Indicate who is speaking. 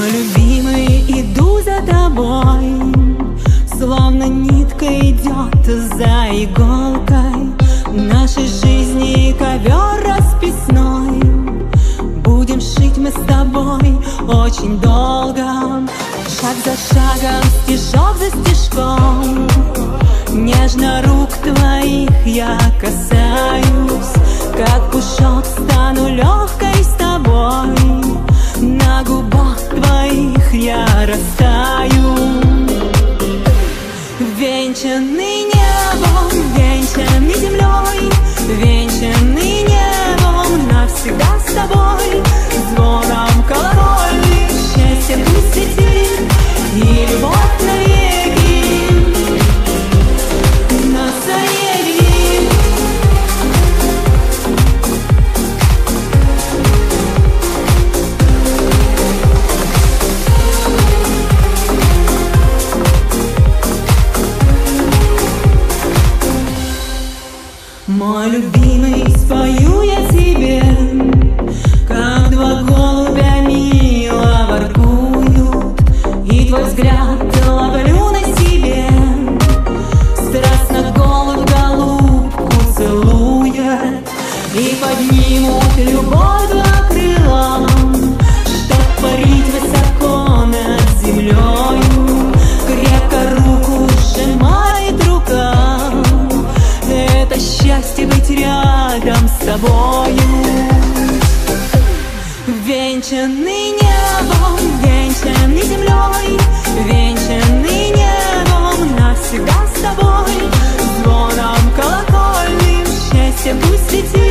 Speaker 1: Мой любимый, иду за тобой, словно нитка идет за иголкой. В нашей жизни ковер расписной, будем шить мы с тобой очень долго. Шаг за шагом, стежок за стежком, нежно рук твоих я касаюсь. Как пушок стану легкой с тобой, на губах твоих я растаю. Венчанный небом, венчанный землей, венчанный небом, навсегда с тобой. Звоном колокольным счастье пусть светит, и любовь навеки нас соединит. Мой любимый, спою я тебе, как два голубя мило воркуют, и твой взгляд ловлю на себе. Страстно голубь голубку целует, и поднимут любовь два крыла, чтоб парить высоко над землею. Крепко руку сжимает рука, это счастье быть рядом с тобою. Венчанный небом, венчанный землей, венчанный небом, навсегда с тобой. Звоном колокольным счастье пусть летит.